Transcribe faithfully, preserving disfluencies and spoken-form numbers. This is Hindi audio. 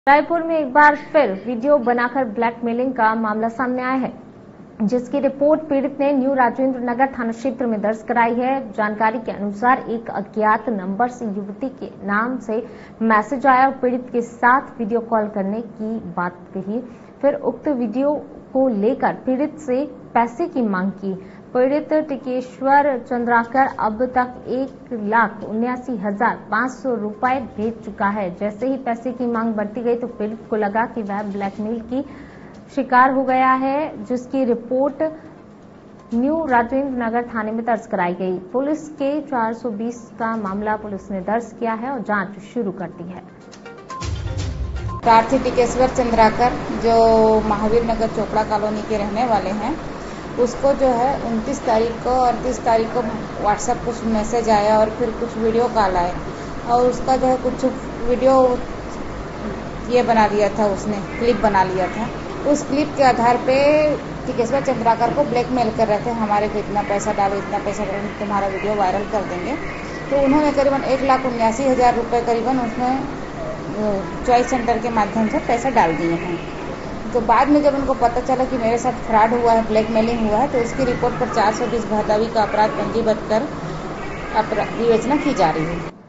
रायपुर में एक बार फिर वीडियो बनाकर ब्लैकमेलिंग का मामला सामने आया है, जिसकी रिपोर्ट पीड़ित ने न्यू राजेंद्र नगर थाना क्षेत्र में दर्ज कराई है। जानकारी के अनुसार एक अज्ञात नंबर से युवती के नाम से मैसेज आया और पीड़ित के साथ वीडियो कॉल करने की बात कही। फिर उक्त वीडियो को लेकर पीड़ित से पैसे की मांग की। पीड़ित टिकेश्वर चंद्राकर अब तक एक लाख उन्यासी हजार पाँच सौ रुपए भेज चुका है। जैसे ही पैसे की मांग बढ़ती गई तो पीड़ित को लगा कि वह ब्लैकमेल की शिकार हो गया है, जिसकी रिपोर्ट न्यू राजेंद्र नगर थाने में दर्ज कराई गई। पुलिस के चार सौ बीस का मामला पुलिस ने दर्ज किया है और जांच शुरू कर दी है। प्रार्थी टिकेश्वर चंद्राकर जो महावीर नगर चोपड़ा कॉलोनी के रहने वाले हैं, उसको जो है उनतीस तारीख को और तीस तारीख को व्हाट्सएप कुछ मैसेज आया और फिर कुछ वीडियो कॉल आए और उसका जो है कुछ वीडियो ये बना लिया था, उसने क्लिप बना लिया था। उस क्लिप के आधार पे टिकेश्वर चंद्राकर को ब्लैकमेल कर रहे थे, हमारे को इतना पैसा डालो, इतना पैसा डालो, तुम्हारा वीडियो वायरल कर देंगे। तो उन्होंने करीबन एक लाख उन्यासी हजार रुपये करीबन उसमें चॉइस सेंटर के माध्यम से पैसा डाल दिए हैं। तो बाद में जब उनको पता चला कि मेरे साथ फ्रॉड हुआ है, ब्लैकमेलिंग हुआ है, तो उसकी रिपोर्ट पर चार सौ बीस भादावी का अपराध पंजीबद्ध कर विवेचना की जा रही है।